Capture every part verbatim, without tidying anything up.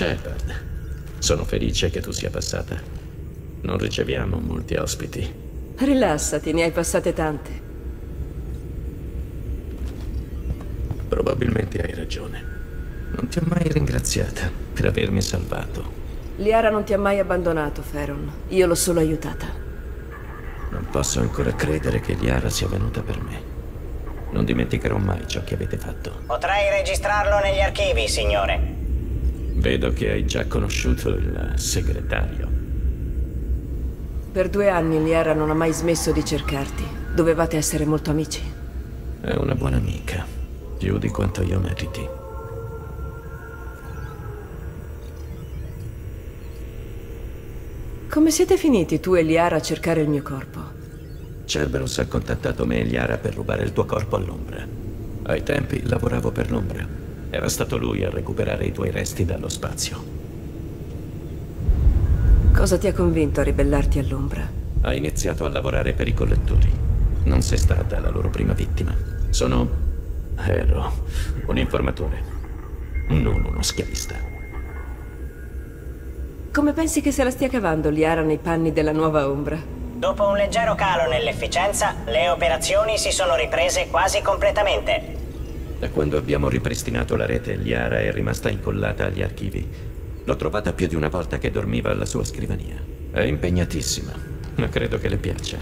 Shepard, sono felice che tu sia passata. Non riceviamo molti ospiti. Rilassati, ne hai passate tante. Probabilmente hai ragione. Non ti ho mai ringraziata per avermi salvato. Liara non ti ha mai abbandonato, Feron. Io l'ho solo aiutata. Non posso ancora credere che Liara sia venuta per me. Non dimenticherò mai ciò che avete fatto. Potrei registrarlo negli archivi, signore. Vedo che hai già conosciuto il segretario. Per due anni Liara non ha mai smesso di cercarti. Dovevate essere molto amici. È una buona amica, più di quanto io meriti. Come siete finiti tu e Liara a cercare il mio corpo? Cerberus ha contattato me e Liara per rubare il tuo corpo all'ombra. Ai tempi lavoravo per l'ombra. Era stato lui a recuperare i tuoi resti dallo spazio. Cosa ti ha convinto a ribellarti all'ombra? Ha iniziato a lavorare per i collettori. Non sei stata la loro prima vittima. Sono... ero un informatore, non uno schiavista. Come pensi che se la stia cavando Liara nei panni della nuova ombra? Dopo un leggero calo nell'efficienza, le operazioni si sono riprese quasi completamente. Da quando abbiamo ripristinato la rete, Liara è rimasta incollata agli archivi. L'ho trovata più di una volta che dormiva alla sua scrivania. È impegnatissima, ma credo che le piaccia.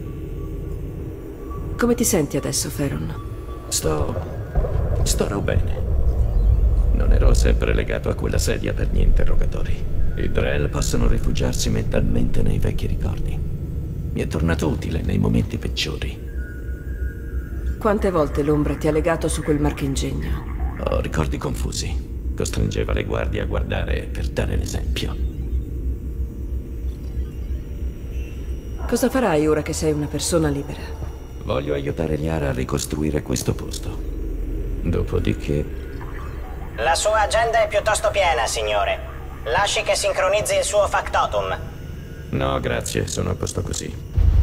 Come ti senti adesso, Feron? Sto... starò bene. Non ero sempre legato a quella sedia per gli interrogatori. I Drell possono rifugiarsi mentalmente nei vecchi ricordi. Mi è tornato utile nei momenti peggiori. Quante volte l'ombra ti ha legato su quel marchingegno? Ho ricordi confusi. Costringeva le guardie a guardare per dare l'esempio. Cosa farai ora che sei una persona libera? Voglio aiutare Liara a ricostruire questo posto. Dopodiché... La sua agenda è piuttosto piena, signore. Lasci che sincronizzi il suo factotum. No, grazie, sono a posto così.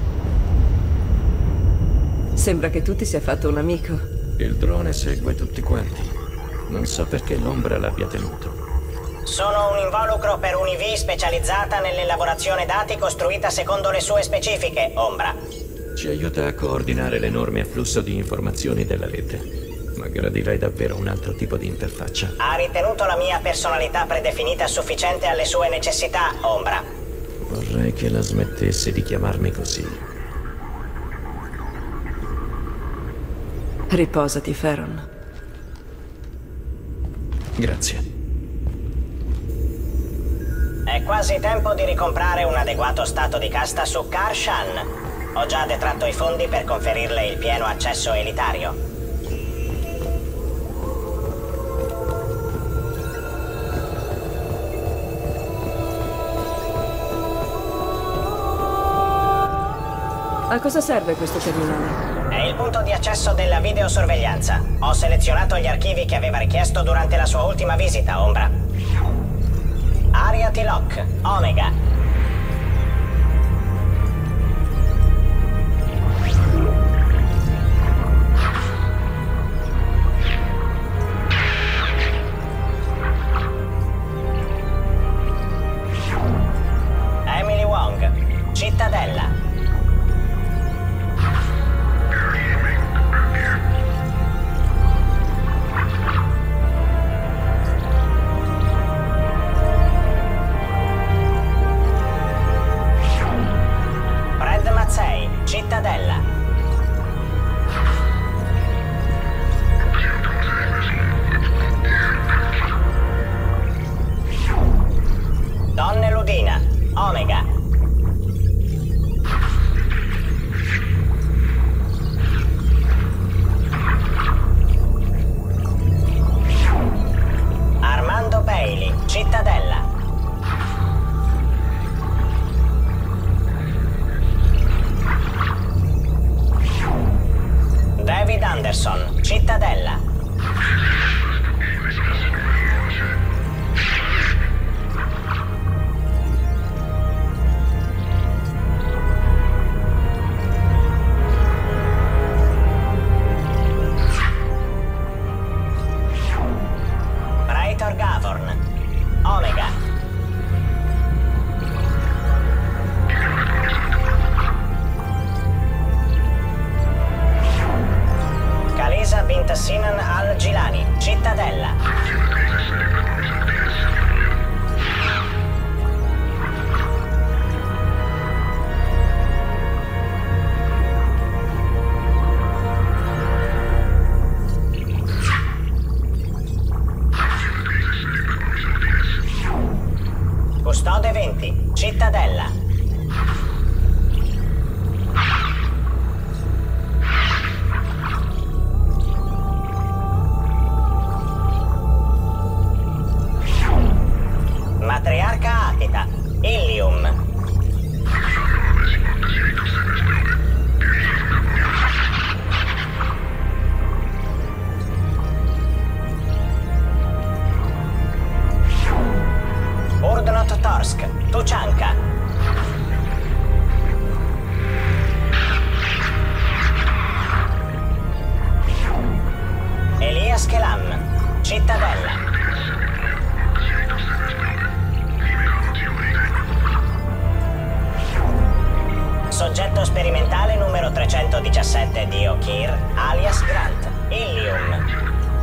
Sembra che tu ti sia fatto un amico. Il drone segue tutti quanti. Non so perché l'ombra l'abbia tenuto. Sono un involucro per un'I V specializzata nell'elaborazione dati costruita secondo le sue specifiche, Ombra. Ci aiuta a coordinare l'enorme afflusso di informazioni della rete. Ma gradirei davvero un altro tipo di interfaccia. Ha ritenuto la mia personalità predefinita sufficiente alle sue necessità, Ombra? Vorrei che la smettesse di chiamarmi così. Riposati, Feron. Grazie. È quasi tempo di ricomprare un adeguato stato di casta su Karshan. Ho già detratto i fondi per conferirle il pieno accesso elitario. A cosa serve questo terminale? È il punto di accesso della videosorveglianza. Ho selezionato gli archivi che aveva richiesto durante la sua ultima visita, Ombra. Area T-Lock, Omega. Emily Wong, Cittadella. Cittadella. Donne Ludina, Omega. Armando Bailey, Cittadella. David Anderson, Cittadella. Praetor Gavorn, Omega. Reza bint Sinan al-Gilani, Cittadella. Custode venti, Cittadella. Matriarca Atita, Ilium. Urdnot Torsk, Tuchanka. Elias Kelam, Cittadella. Soggetto sperimentale numero trecentodiciassette di Okir, alias Grant, Ilium.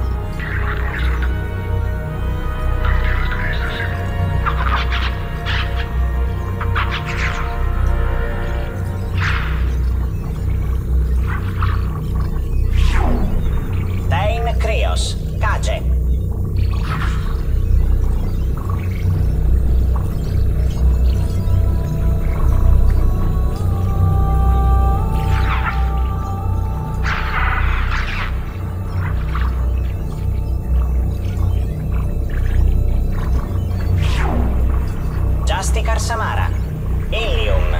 Tain Krios, Kage. Justikar Samara, Ilium.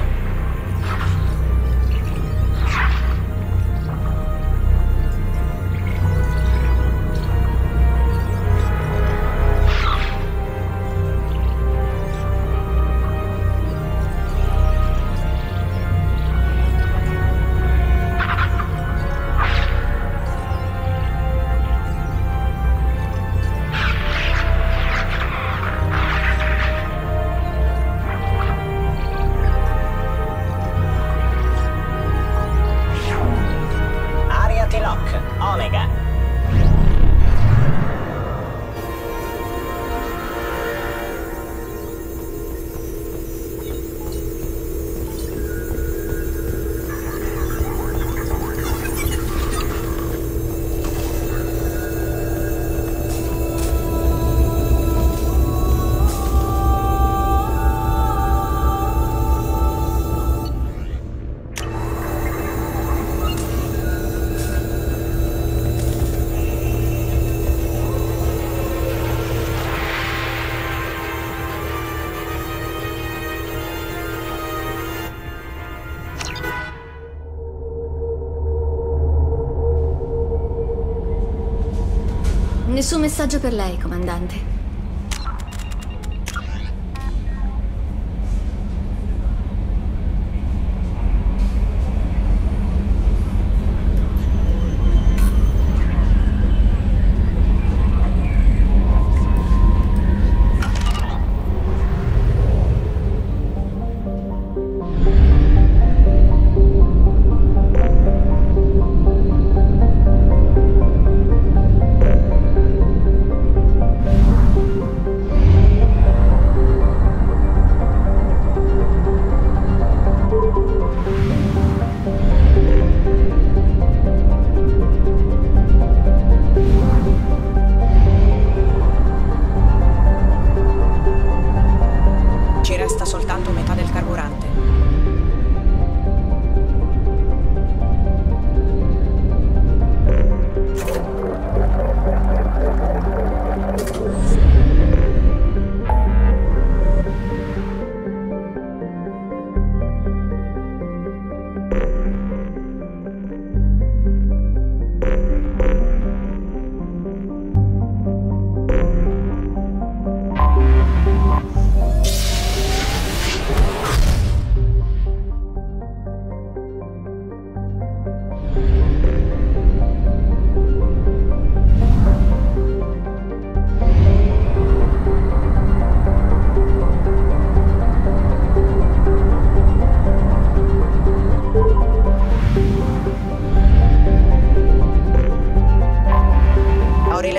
Omega. Nessun messaggio per lei, comandante.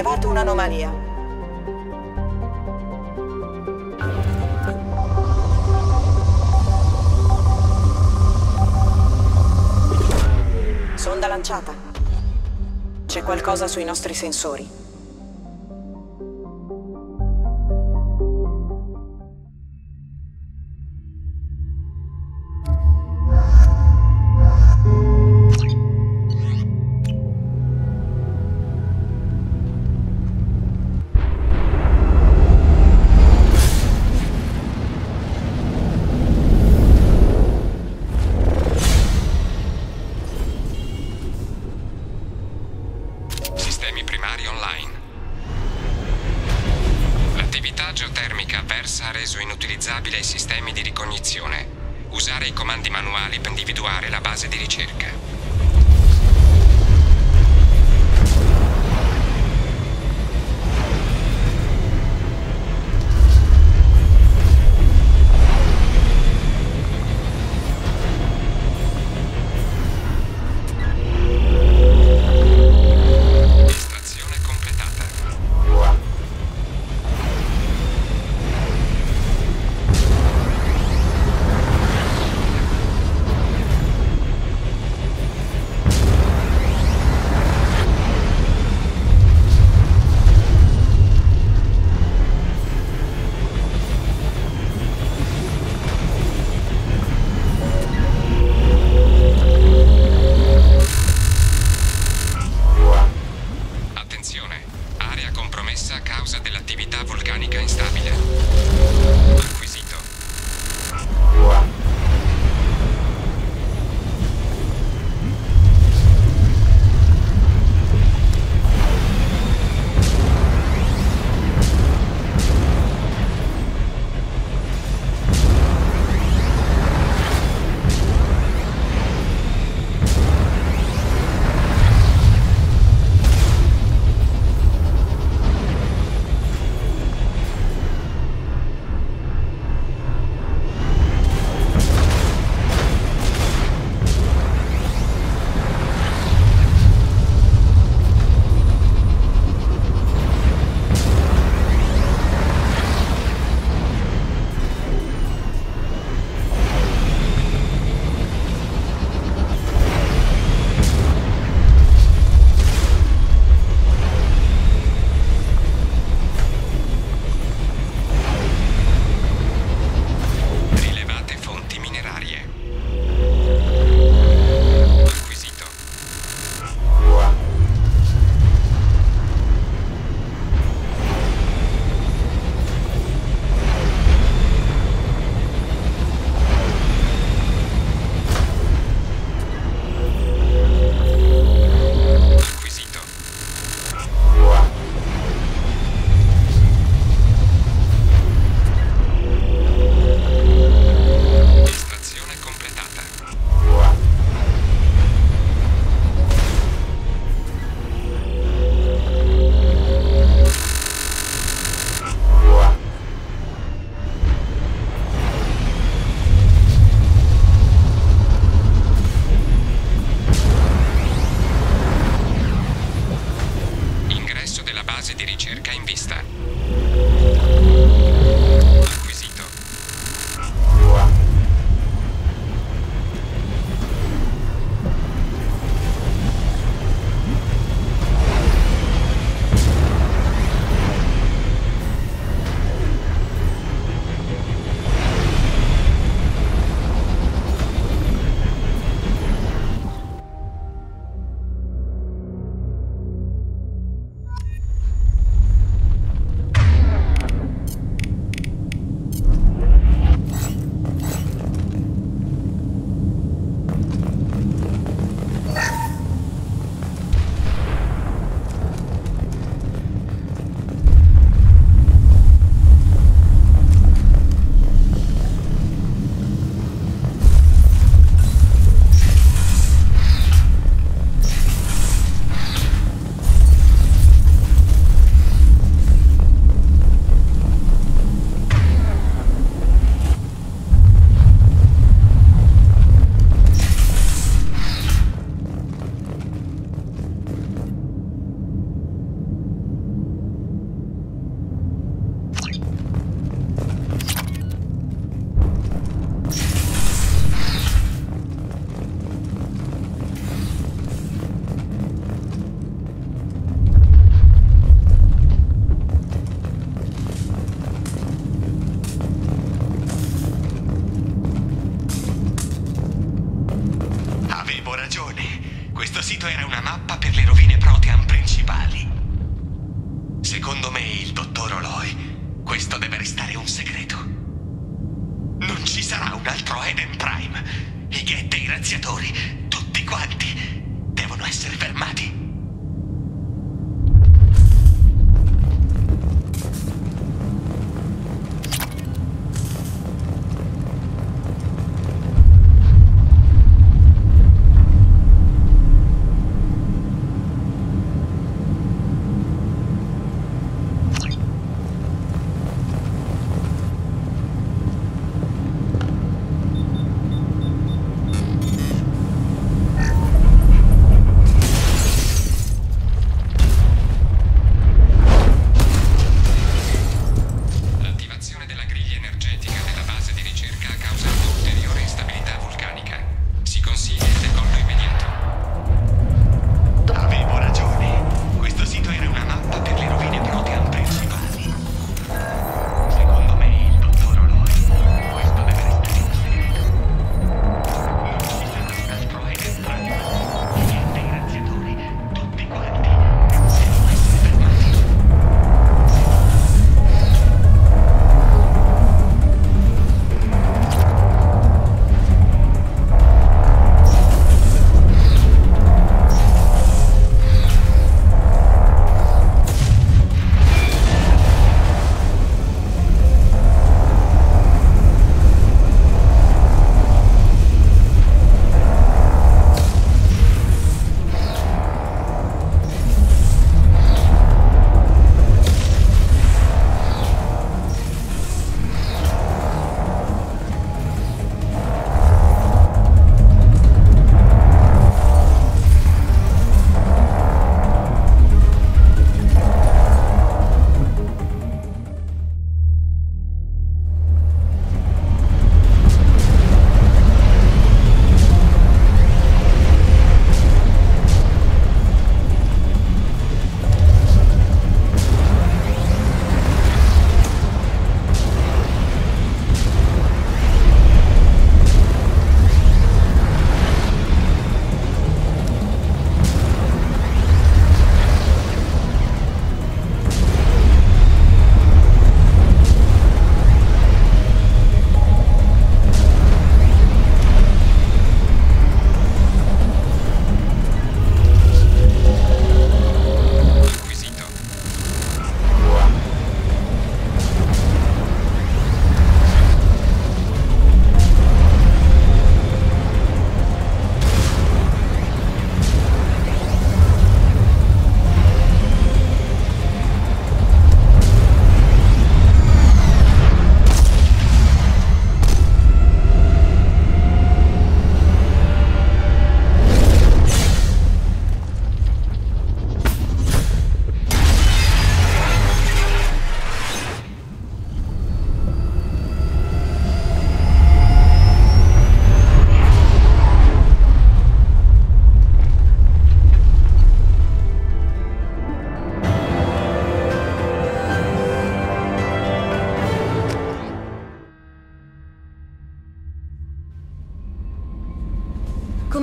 osservato un'anomalia. Sonda lanciata. C'è qualcosa sui nostri sensori. Ha reso inutilizzabile i sistemi di ricognizione. Usare i comandi manuali per individuare la base di ricerca.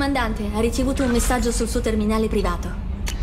Comandante, ha ricevuto un messaggio sul suo terminale privato.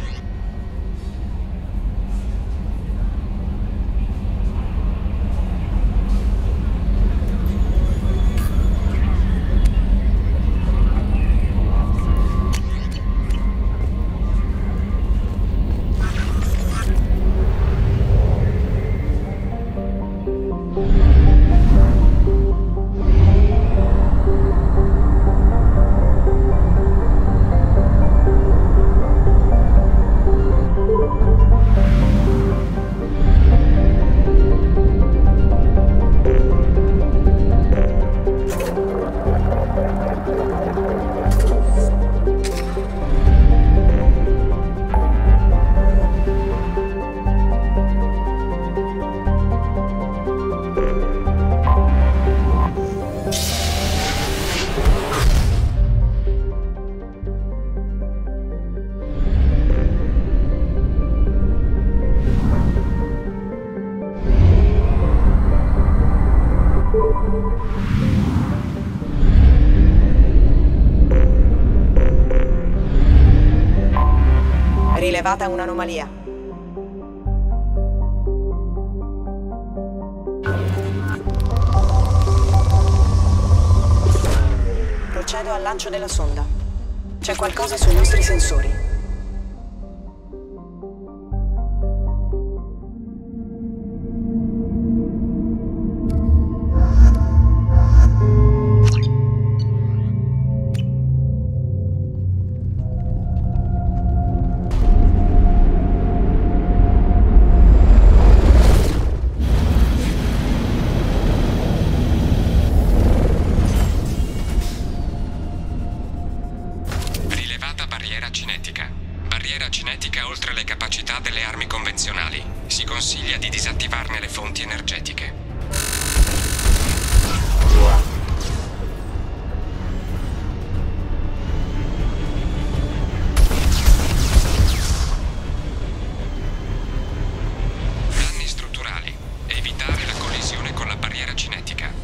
Rilevata un'anomalia. Procedo al lancio della sonda. C'è qualcosa sui nostri sensori. Cinetica. Barriera cinetica oltre le capacità delle armi convenzionali. Si consiglia di disattivarne le fonti energetiche. Danni strutturali. Evitare la collisione con la barriera cinetica.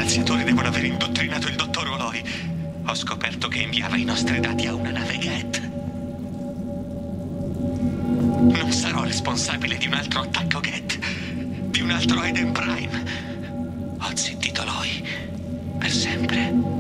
negoziatori devono aver indottrinato il dottor Oloy. Ho scoperto che inviava i nostri dati a una nave Geth. Non sarò responsabile di un altro attacco Geth, di un altro Eden Prime. Ho zittito Oloy per sempre.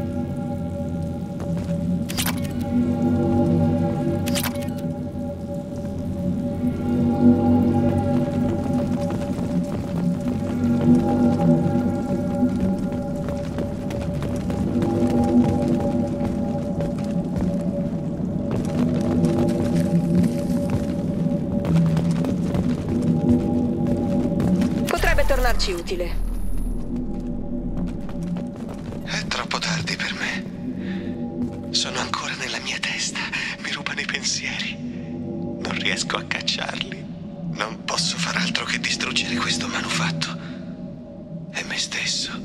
Tornarci utile. È troppo tardi per me. Sono ancora nella mia testa. Mi rubano i pensieri. Non riesco a cacciarli. Non posso far altro che distruggere questo manufatto. E me stesso.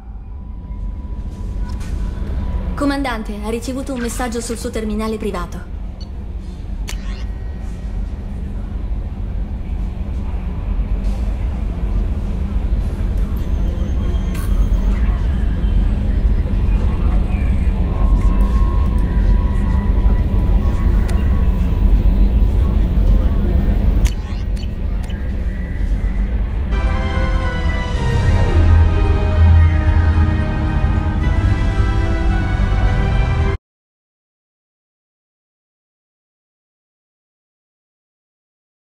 Comandante, ha ricevuto un messaggio sul suo terminale privato.